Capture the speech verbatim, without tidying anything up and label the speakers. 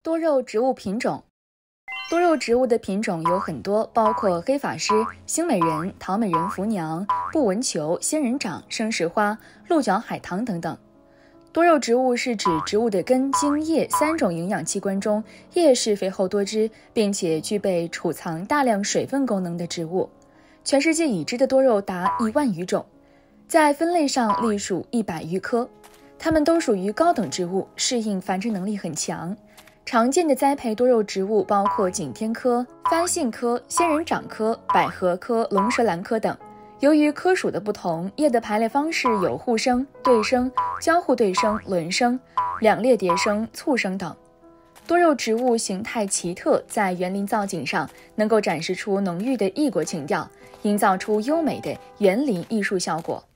Speaker 1: 多肉植物品种。多肉植物的品种有很多，包括黑法师、星美人、桃美人福娘、布纹球、仙人掌、生石花、鹿角海棠等等。多肉植物是指植物的根、茎、叶三种营养器官中，叶是肥厚多汁，并且具备储藏大量水分功能的植物。全世界已知的多肉达一万余种，在分类上隶属一百余科。它们都属于高等植物，适应繁殖能力很强。常见的栽培多肉植物包括景天科、番杏科、仙人掌科、百合科、龙舌兰科等。由于科属的不同，叶的排列方式有互生、对生、交互对生、轮生、两列叠生、簇生等。多肉植物形态奇特，在园林造景上能够展示出浓郁的异国情调，营造出优美的园林艺术效果。